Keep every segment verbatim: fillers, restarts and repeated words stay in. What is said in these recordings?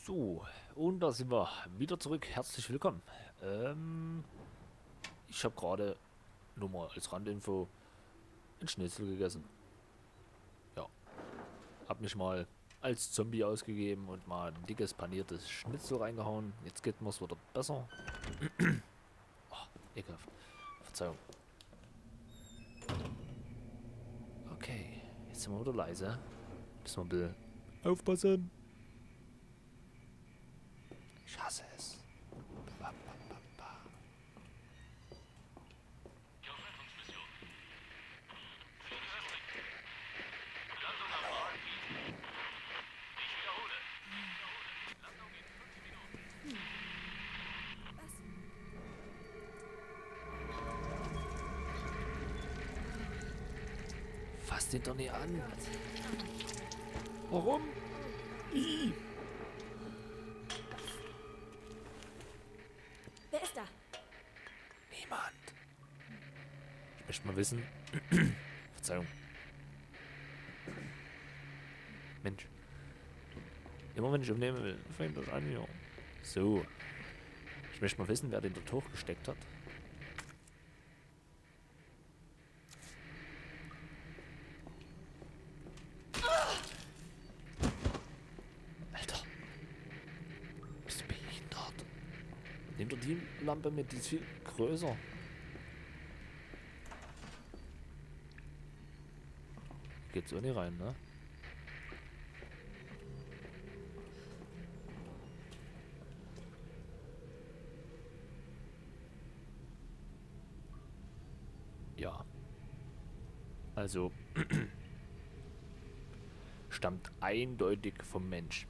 So, und da sind wir wieder zurück. Herzlich willkommen. Ähm, ich habe gerade nur mal als Randinfo ein Schnitzel gegessen. Ja, habe mich mal als Zombie ausgegeben und mal ein dickes paniertes Schnitzel reingehauen. Jetzt geht mir's wieder besser. Oh, ekelhaft. Verzeihung. Okay, jetzt sind wir wieder leise. Müssen wir ein bisschen aufpassen. Ich hasse es. Ba, ba, ba, ba. Fass den doch nicht an. Warum? Ih. Wer ist da? Niemand. Ich möchte mal wissen. Verzeihung. Mensch. Immer wenn ich umnehmen will, fängt das an hier. So. Ich möchte mal wissen, wer den dort hochgesteckt hat. Alter. Bist du behindert? Nimm doch die Lampe mit, die ist viel größer. Geht so nicht rein, ne? Ja. Also stammt eindeutig vom Mensch.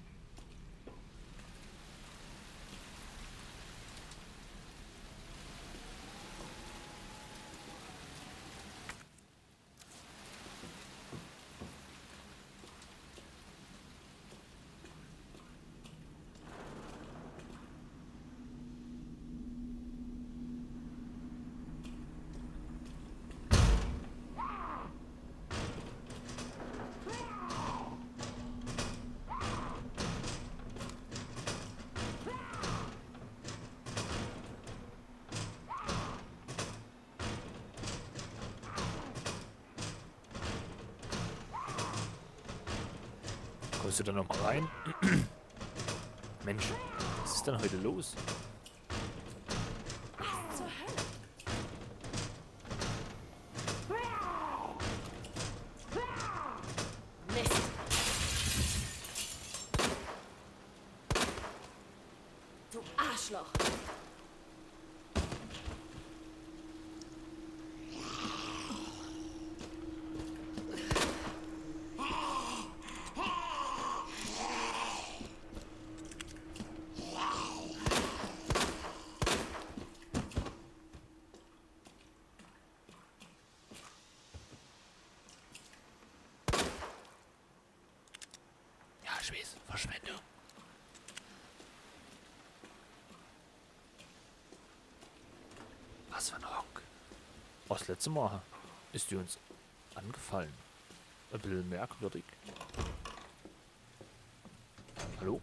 Kommst du da noch mal rein? Mensch, was ist denn heute los? Was zur Hölle? Mist. Du Arschloch. Ja, ich weiß, Verschwendung. Was für ein Honk. Was das letzte Mal ist die uns angefallen. Ein bisschen merkwürdig. Hallo?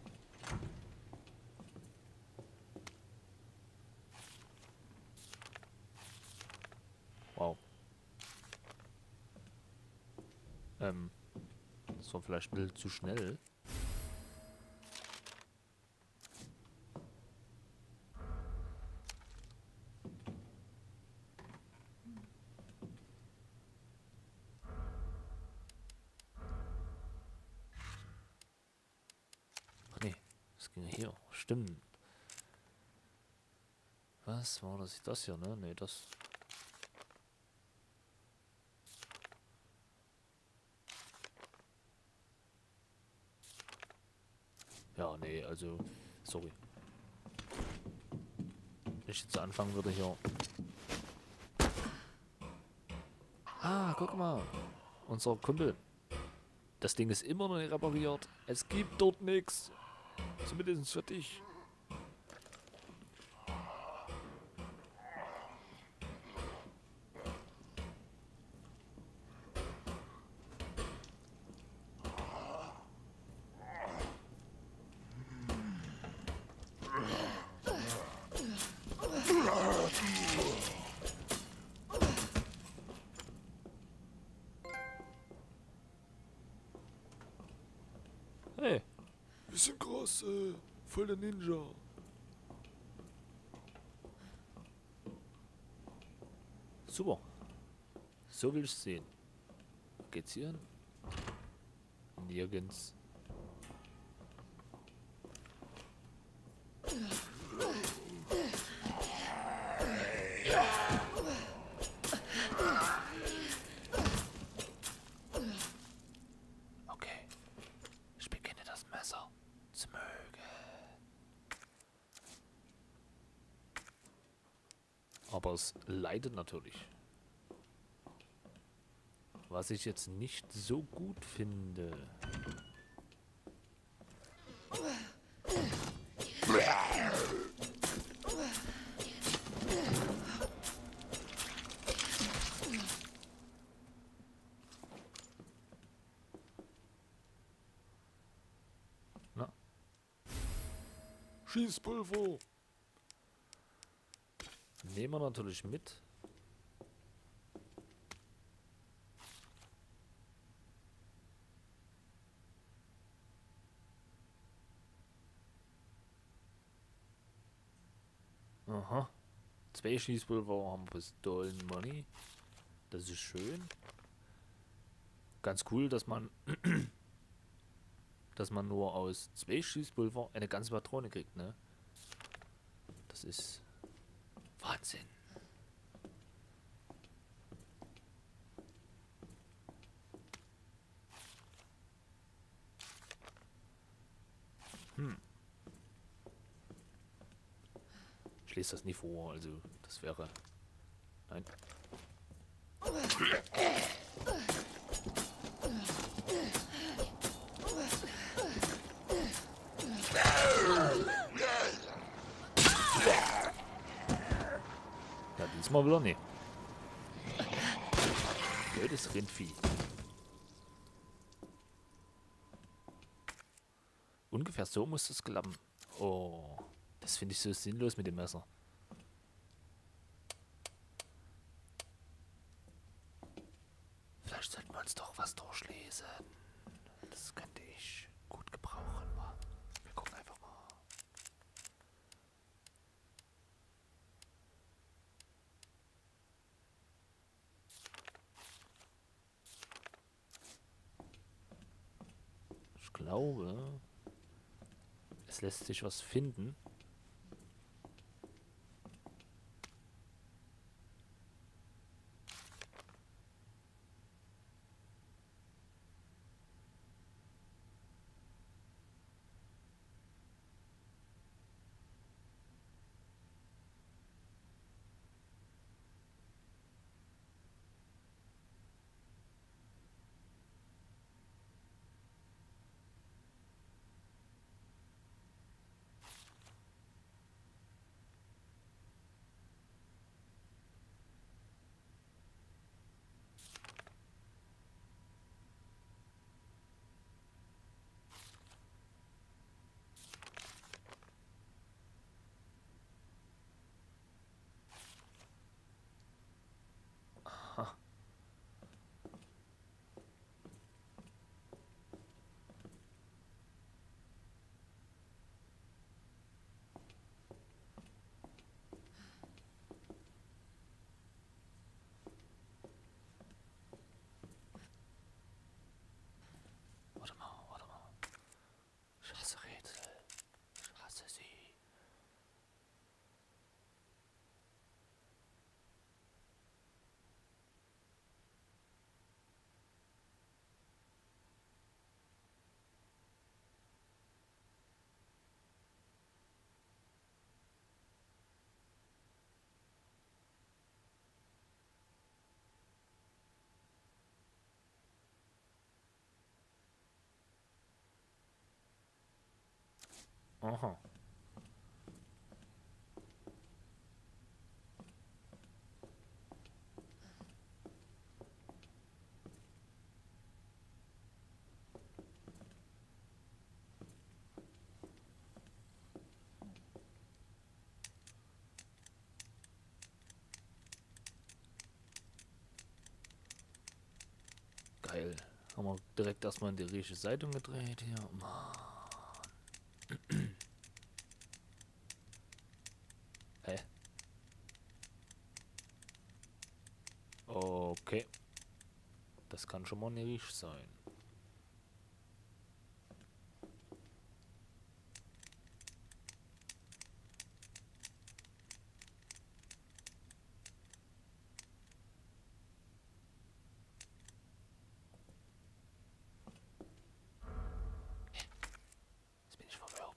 Wow. Ähm, das war vielleicht ein bisschen zu schnell. Ach nee, das ging ja hier. Stimmt. Was war das? Das hier, ne? Nee, das... Ja, nee, also... Sorry. Wenn ich jetzt anfangen würde hier... Ah, guck mal. Unser Kumpel. Das Ding ist immer noch nicht repariert. Es gibt dort nichts. Zumindest für dich. Hey, Wir sind krass, äh, voll der Ninja. super. So will ich es sehen. Geht's hier hin? Nirgends. Okay. Ich beginne das Messer zu mögen. Aber es leidet natürlich. Was ich jetzt nicht so gut finde. Na, Schießpulver. nehmen wir natürlich mit. Aha. Zwei Schießpulver haben Pistolen Money. Das ist schön. Ganz cool, dass man dass man nur aus zwei Schießpulver eine ganze Patrone kriegt, ne? Das ist Wahnsinn. Hm. Ich lese das nie vor, also das wäre... Nein. Ja, diesmal wieder nicht. Blödes Rindvieh. Ungefähr so muss das klappen. Oh, das finde ich so sinnlos mit dem Messer. Vielleicht sollten wir uns doch was durchlesen. Das könnte ich gut gebrauchen. Wir gucken einfach mal. Ich glaube, es lässt sich was finden. Aha. Warte mal, warte mal. Ich hasse Rätsel. Ich hasse sie. Aha. Haben wir direkt erstmal in die richtige Seite gedreht hier. Mann. Hä? Okay. Das kann schon mal nicht sein. Jetzt bin ich verwirrt.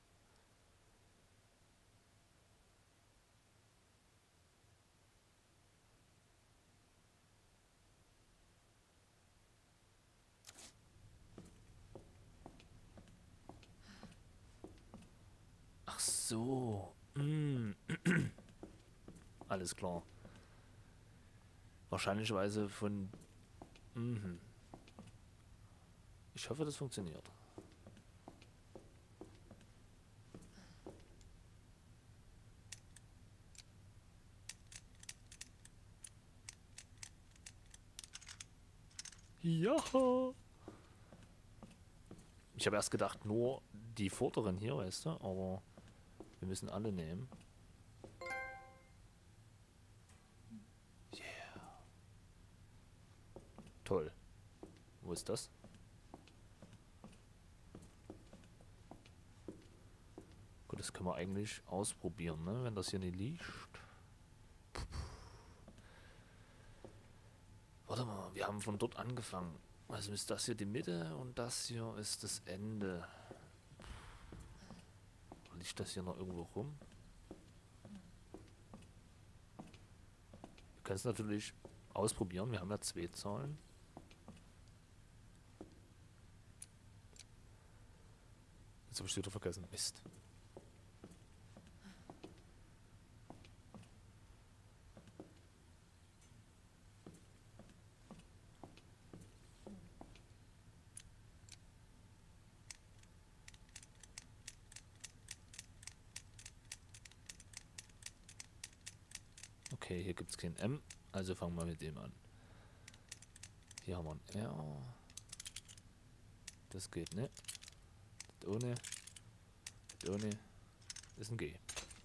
Ach so. Mm. Alles klar. Wahrscheinlicherweise von... Mhm. Ich hoffe, das funktioniert. Ja. Ich habe erst gedacht, nur die vorderen hier, weißt du, aber wir müssen alle nehmen. Yeah. Toll. Wo ist das? Gut, das können wir eigentlich ausprobieren, ne? Wenn das hier nicht liegt. Warte mal, wir haben von dort angefangen. Also ist das hier die Mitte und das hier ist das Ende. Liegt das hier noch irgendwo rum? Wir können es natürlich ausprobieren. Wir haben ja zwei Zahlen. Jetzt habe ich es wieder vergessen. Mist. Okay, hier gibt es kein M, also fangen wir mit dem an. Hier haben wir ein R. Das geht nicht. Das ohne. Das ohne. Das ist ein G.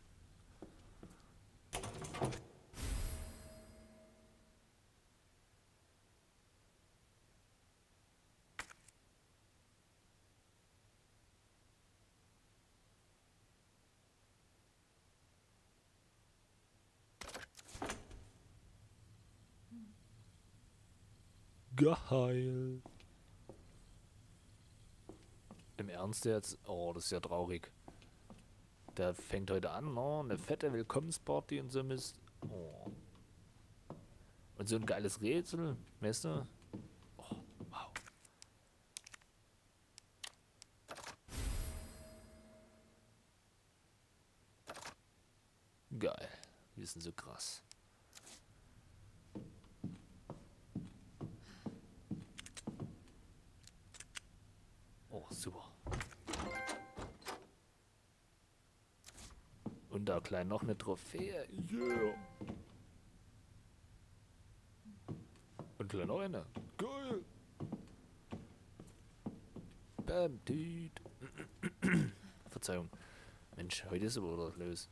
Geil. Im Ernst jetzt? Oh, das ist ja traurig. Der fängt heute an, ne? Eine fette Willkommensparty und so Mist. Oh. Und so ein geiles Rätsel, weißt du? Oh, wow. Geil. Die sind so krass. Oh, super. Und da klein noch eine Trophäe. Yeah. Und klein noch eine. Geil. Bam, Tüt. Verzeihung. Mensch, heute ist aber was los.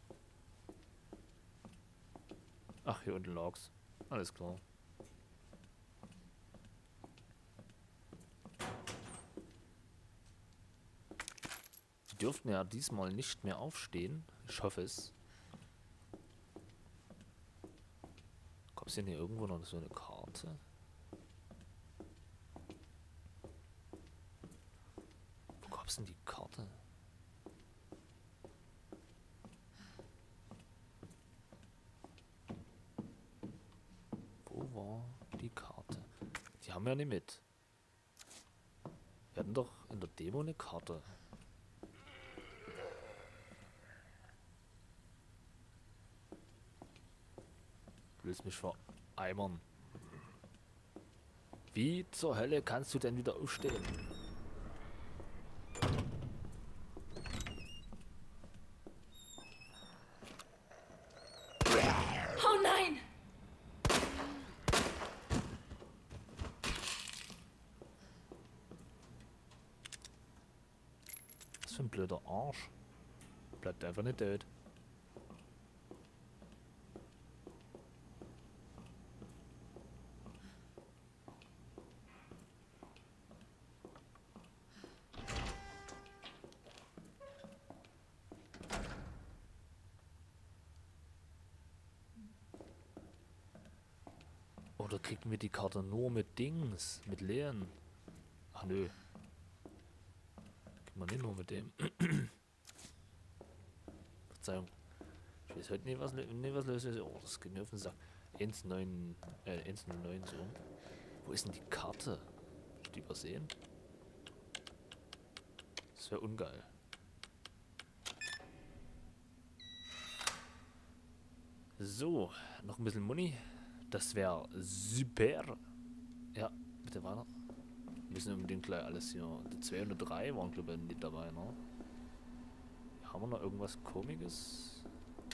Ach, hier unten lag's. Alles klar. Die dürften ja diesmal nicht mehr aufstehen. Ich hoffe es. Gab es denn hier irgendwo noch so eine Karte? Wo gab es denn die Karte? Wo war die Karte? Die haben wir ja nicht mit. Wir hatten doch in der Demo eine Karte. Du willst mich vereimern. Wie zur Hölle kannst du denn wieder aufstehen? Oh nein! Was für ein blöder Arsch. Bleibt einfach nicht tot. Oder kriegen wir die Karte nur mit Dings, mit leeren? Ach nö. Kriegen wir nicht nur mit dem. Verzeihung. Ich weiß heute nicht, was, nicht, was los ist. Oh, das geht mir auf den Sack. eins neun, äh, eins null neun so. Wo ist denn die Karte? Hab ich die übersehen? Das wäre ungeil. So, noch ein bisschen Money. Das wäre super. Ja, bitte weiter. Wir müssen unbedingt gleich alles hier. Die zwei und die drei waren, glaube ich, nicht dabei, ne? Haben wir noch irgendwas Komisches?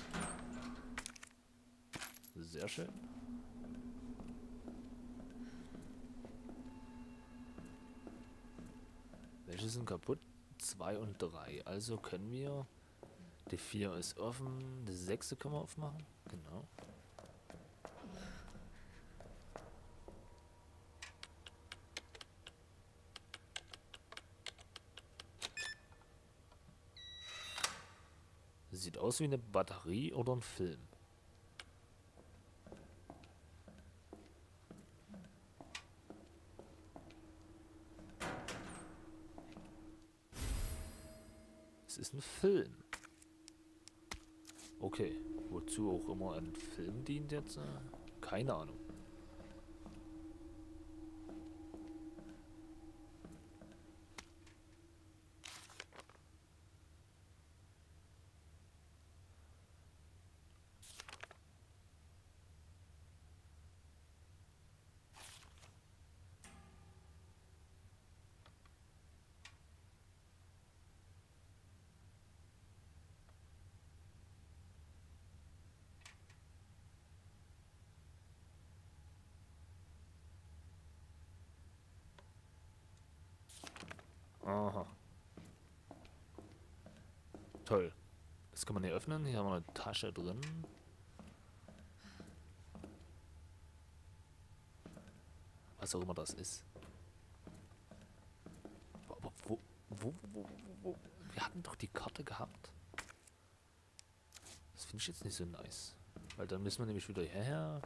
Sehr schön. Welche sind kaputt? zwei und drei. Also können wir... Die vier ist offen. Die sechste können wir aufmachen. Genau. Sieht aus wie eine Batterie oder ein Film. Es ist ein Film. Okay, wozu auch immer ein Film dient jetzt? Keine Ahnung. Aha. Toll. Das kann man hier öffnen. Hier haben wir eine Tasche drin. Was auch immer das ist. Aber wo, wo, wo, wo, wo? Wir hatten doch die Karte gehabt. Das finde ich jetzt nicht so nice. Weil dann müssen wir nämlich wieder hierher.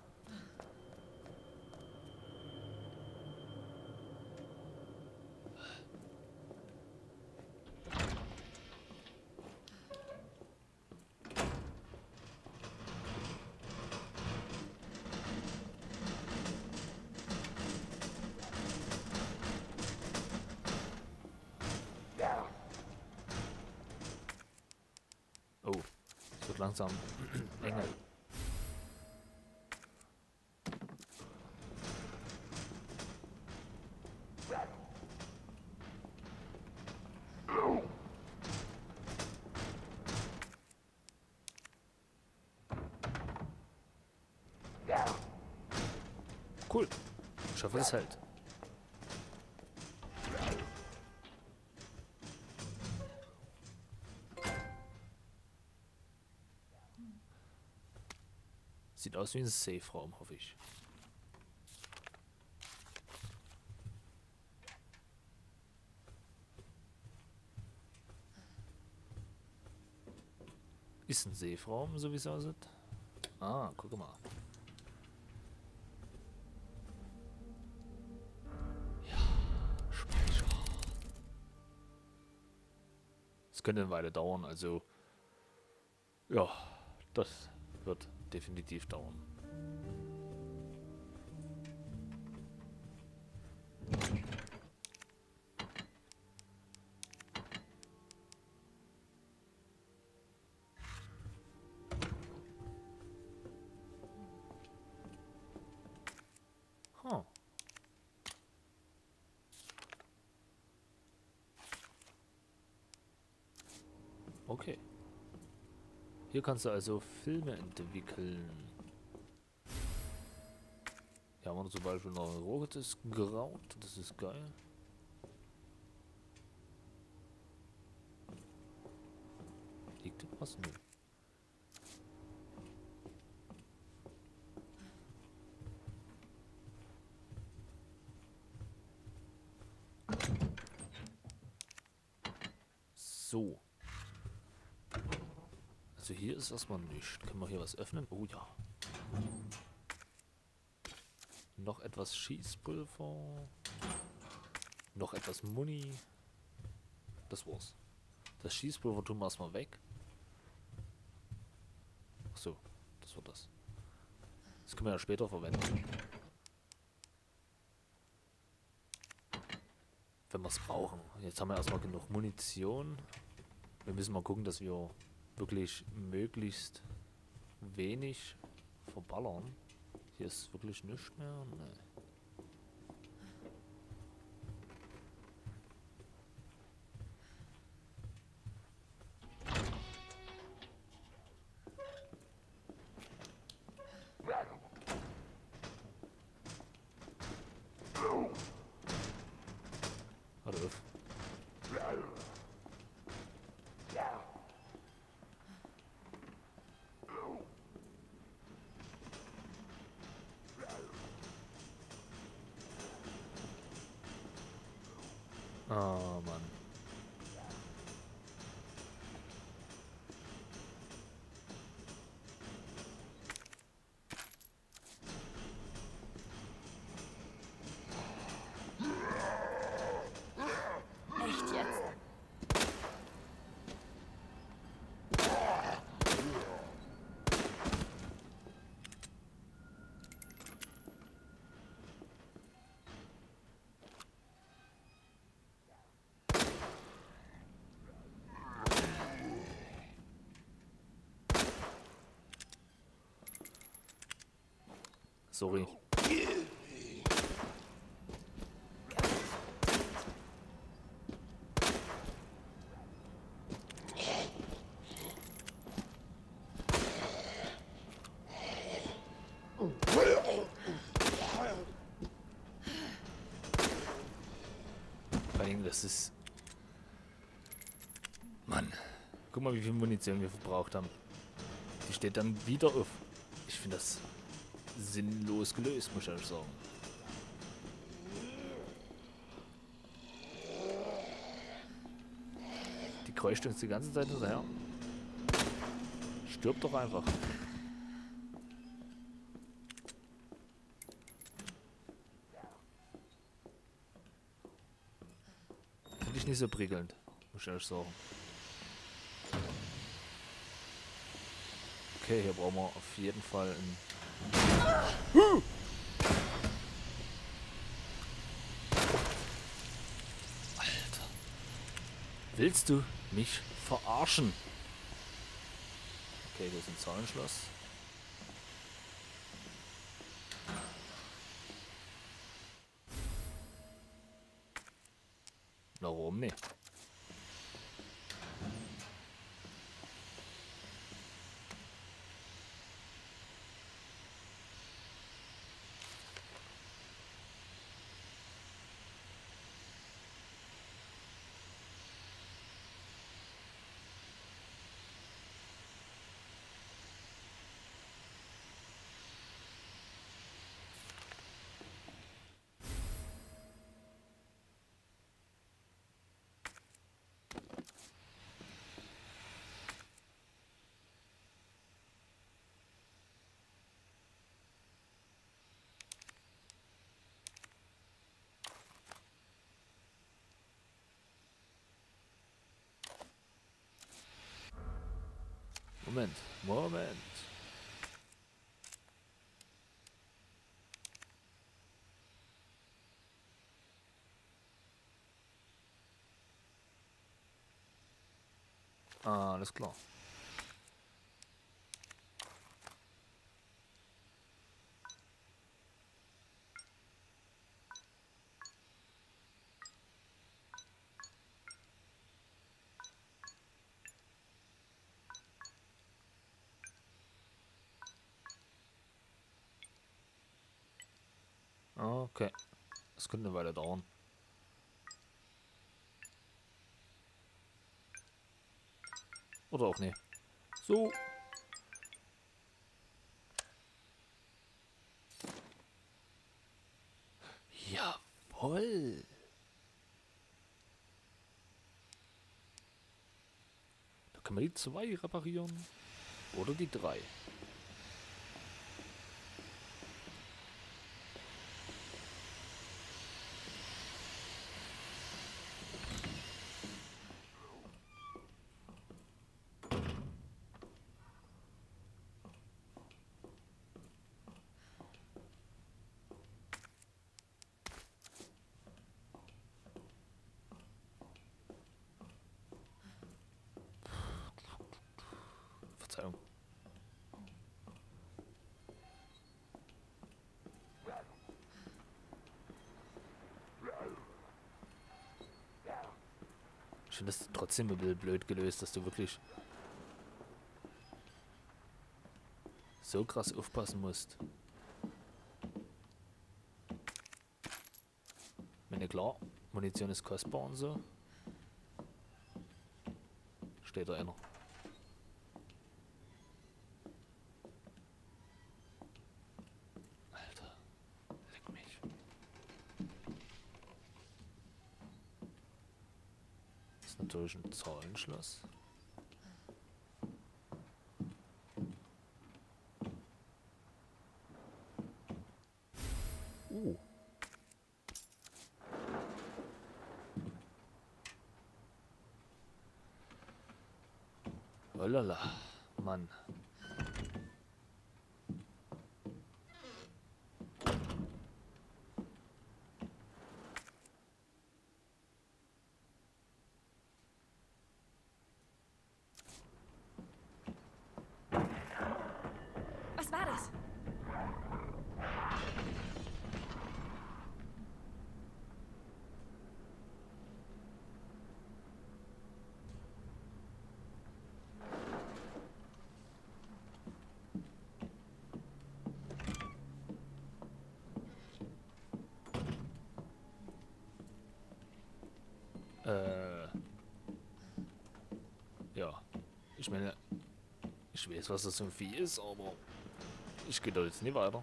Oh, es wird langsam enger. Cool. Ich hoffe, es hält. Sieht aus wie ein Safe-Raum, hoffe ich. Ist ein Safe-Raum, so wie es aussieht. Ah, guck mal. Ja, Speicher. Es könnte eine Weile dauern, also ja, das wird definitiv dauern. Huh. Okay. Hier kannst du also Filme entwickeln. Hier haben wir zum Beispiel noch ein rotes Kraut. Das ist geil. Was? Nö. So. Also hier ist erstmal nichts. Können wir hier was öffnen? Oh ja. Noch etwas Schießpulver. Noch etwas Muni. Das war's. Das Schießpulver tun wir erstmal weg. Achso, das war das. Das können wir ja später verwenden. Wenn wir es brauchen. Jetzt haben wir erstmal genug Munition. Wir müssen mal gucken, dass wir wirklich möglichst wenig verballern. Hier ist wirklich nichts mehr. Nee. Warte auf. Oh Mann. Echt jetzt? Sorry. Vor allem, das ist... Mann. Guck mal, wie viel Munition wir verbraucht haben. Die steht dann wieder auf. Ich finde das sinnlos gelöst, muss ich ehrlich sagen. Die kreucht uns die ganze Zeit hinterher. Stirb doch einfach. Finde ich nicht so prickelnd, muss ich ehrlich sagen. Okay, hier brauchen wir auf jeden Fall ein... Huh! Alter. Willst du mich verarschen? Okay, hier ist ein Zahlenschloss. Warum nicht? Moment, Moment. Ah, alles klar. Okay. Das könnte eine Weile dauern. Oder auch nicht. So. Jawohl. Da können wir die zwei reparieren. Oder die drei. Verzeihung. Ich finde das trotzdem ein bisschen blöd gelöst, dass du wirklich so krass aufpassen musst. Ich meine, klar, Munition ist kostbar und so. Steht da einer. Alter, leck mich. Das ist natürlich ein Zahlenschloss. Uh. Oh lala, Mann. Was war das? Äh. Ja. Ich meine, ich weiß, was das für ein Vieh ist, aber ich gehe da jetzt nicht weiter.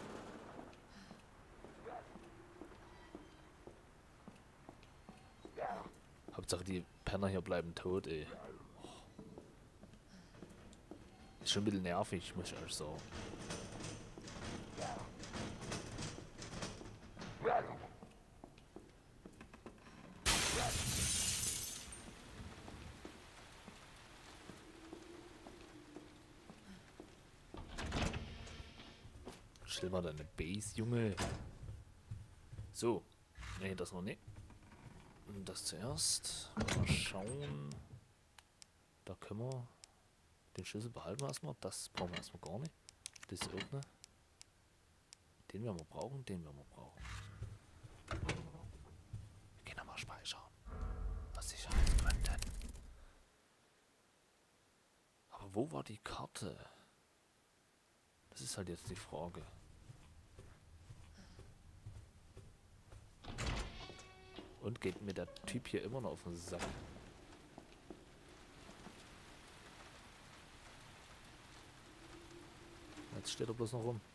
Hauptsache die Penner hier bleiben tot, ey. Ist schon ein bisschen nervig, muss ich ehrlich sagen. Stell mal deine Base, Junge. So. Nee, das noch nicht. Das zuerst. Mal schauen. Da können wir. Den Schlüssel behalten wir erstmal. Das brauchen wir erstmal gar nicht. Das ist auch, ne? Den werden wir brauchen, den werden wir brauchen. Wir gehen nochmal speichern. Aus Sicherheitsgründen. Aber wo war die Karte? Das ist halt jetzt die Frage. Und geht mir der Typ hier immer noch auf den Sack? Jetzt steht er bloß noch rum.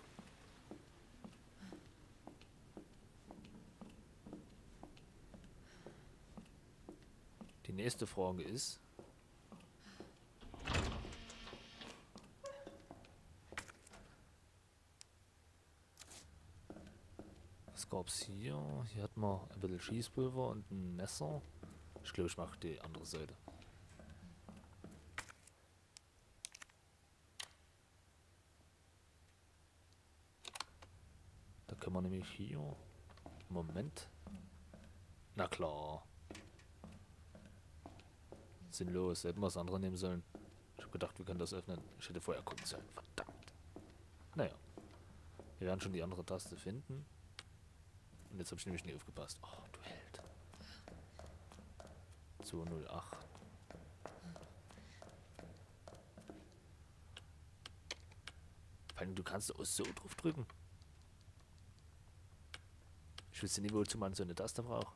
Die nächste Frage ist... Was gab's hier? Hier hat man ein bisschen Schießpulver und ein Messer. Ich glaube, ich mache die andere Seite. Da können wir nämlich hier... Moment. Na klar. Sinnlos. Hätten wir das andere nehmen sollen. Ich habe gedacht, wir können das öffnen. Ich hätte vorher gucken sollen. Verdammt. Naja. Wir werden schon die andere Taste finden. Und jetzt habe ich nämlich nie aufgepasst. Oh, du Held. zwei null acht. Vor allem, du kannst auch so drauf drücken. Ich wüsste nicht, wozu man so eine Taste braucht.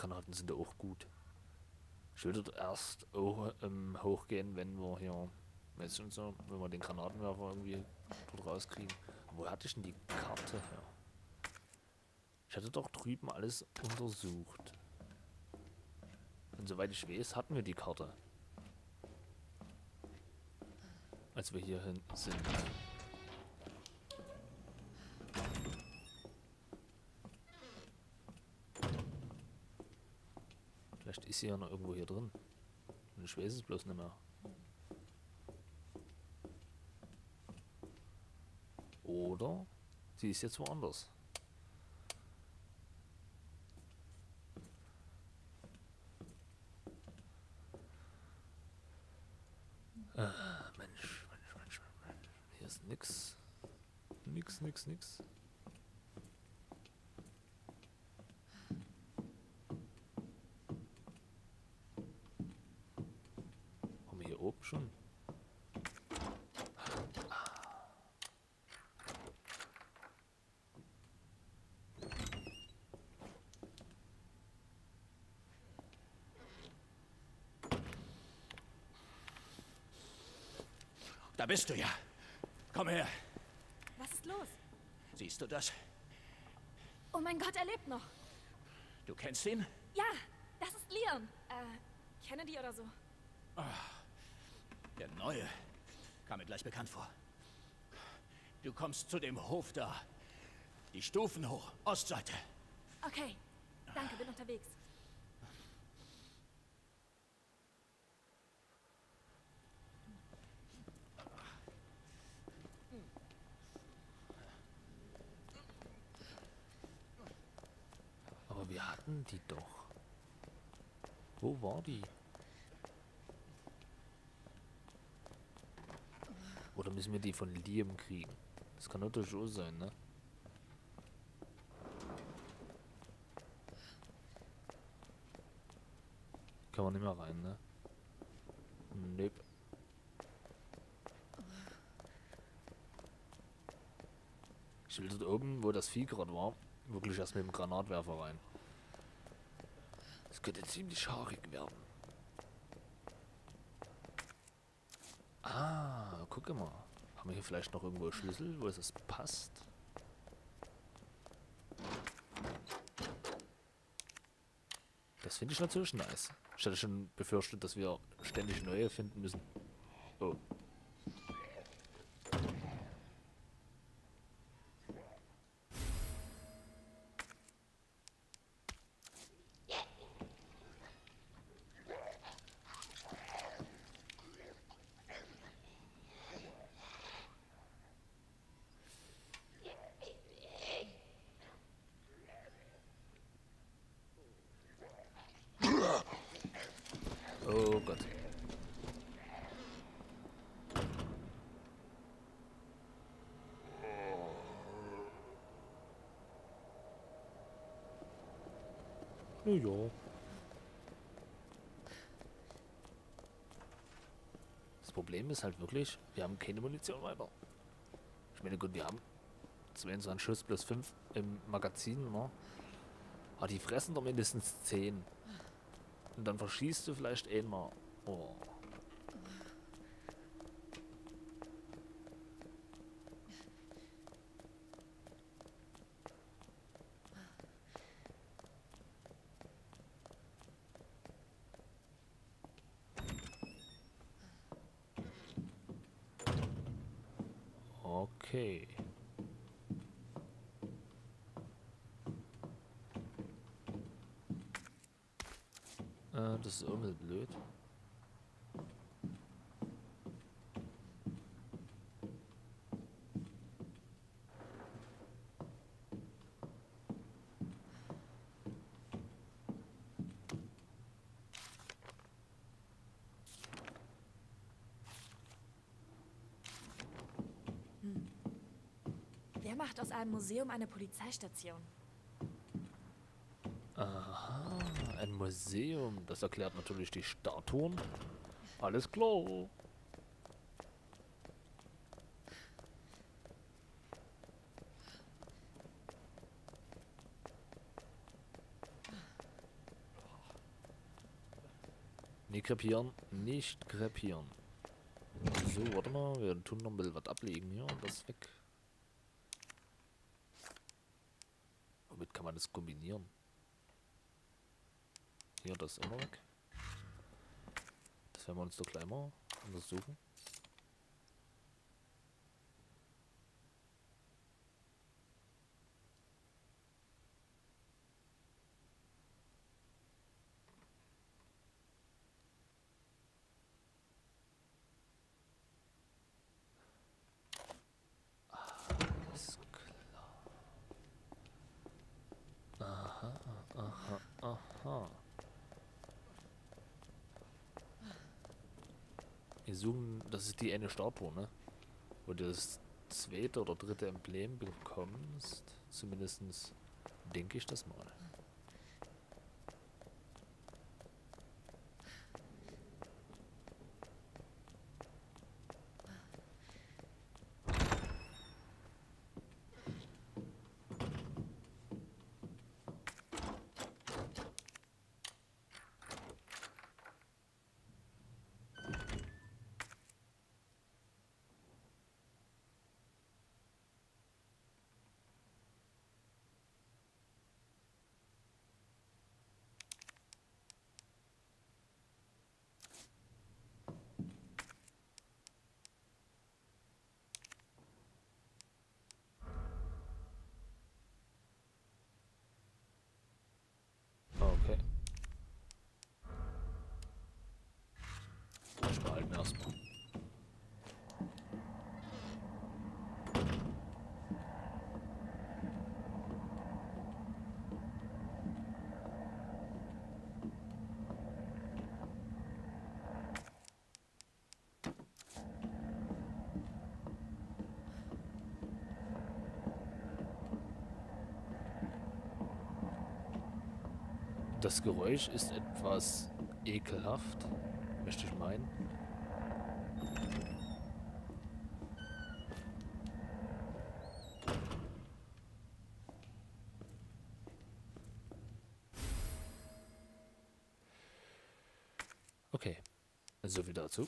Granaten sind da auch gut. Ich will dort erst auch, ähm, hochgehen, wenn wir hier, weißt du und so, wenn wir den Granatenwerfer irgendwie dort rauskriegen. Wo hatte ich denn die Karte her? Ich hatte doch drüben alles untersucht. Und soweit ich weiß, hatten wir die Karte. Als wir hierhin sind. Vielleicht ist sie ja noch irgendwo hier drin. Und ich weiß es bloß nicht mehr. Oder sie ist jetzt woanders. Äh, Mensch, Mensch, Mensch, Mensch. Hier ist nix. Nix, nix, nix. Haben wir hier oben schon? Da bist du ja. Komm her. Was ist los? Siehst du das? Oh mein Gott, er lebt noch. Du kennst ihn? Ja, das ist Leon. Äh, Kennedy oder so. Der Neue. Kam mir gleich bekannt vor. Du kommst zu dem Hof da. Die Stufen hoch. Ostseite. Okay, danke, bin unterwegs. Aber wir hatten die doch. Wo war die? Oder müssen wir die von Liam kriegen? Das kann natürlich auch sein, ne? Kann man nicht mehr rein, ne? Nope. Ich will dort oben, wo das Vieh gerade war, wirklich erst mit dem Granatwerfer rein. Das könnte ziemlich haarig werden. Ah, guck mal. Haben wir hier vielleicht noch irgendwo einen Schlüssel, wo es passt? Das finde ich natürlich nice. Ich hatte schon befürchtet, dass wir ständig neue finden müssen. Oh. Oh Gott. Na ja. Das Problem ist halt wirklich, wir haben keine Munition weiter. Ich meine, gut, wir haben zweiundzwanzig Schuss plus fünf im Magazin, ne? Aber die fressen doch mindestens zehn. Und dann verschießt du vielleicht einmal. Oh. Okay. Äh, das ist irgendwie blöd. Wer macht aus einem Museum eine Polizeistation? Aha, ein Museum. Das erklärt natürlich die Statuen. Alles klar. Nicht krepieren, nicht krepieren. So, warte mal, wir tun noch ein bisschen was ablegen hier und das weg. Womit kann man das kombinieren? Hier, das immer weg. Das werden wir uns doch gleich mal untersuchen. Alles klar. Aha, aha, aha. Wir suchen, das ist die eine Statue, ne? Wo du das zweite oder dritte Emblem bekommst. Zumindest denke ich das mal. Okay. Spalten erstmal. Das Geräusch ist etwas ekelhaft, möchte ich meinen. Okay, so viel dazu.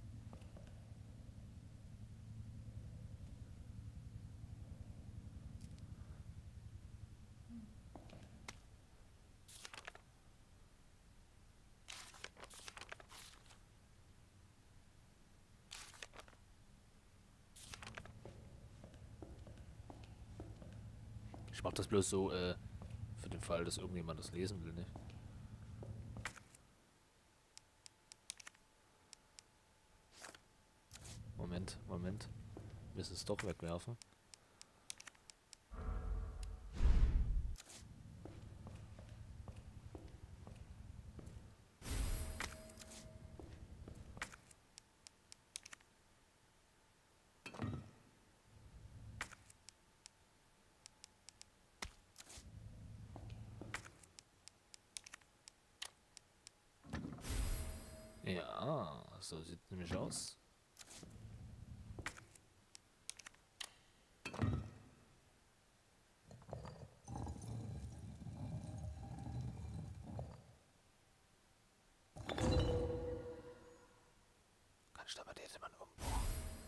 Ich mach das bloß so, äh, für den Fall, dass irgendjemand das lesen will, ne? Moment, Moment. Wir müssen es doch wegwerfen. Ja, so sieht es nämlich aus. Kann ich da bei diesem Mann umbauen?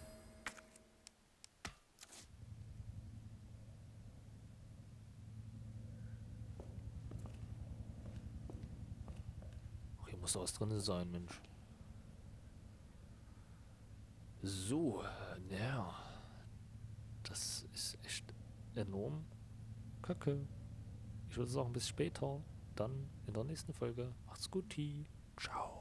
Ach, hier muss doch was drin sein, Mensch. So, ja. Das ist echt enorm kacke. Ich würde sagen, bis später. Dann in der nächsten Folge. Macht's gut. Ciao.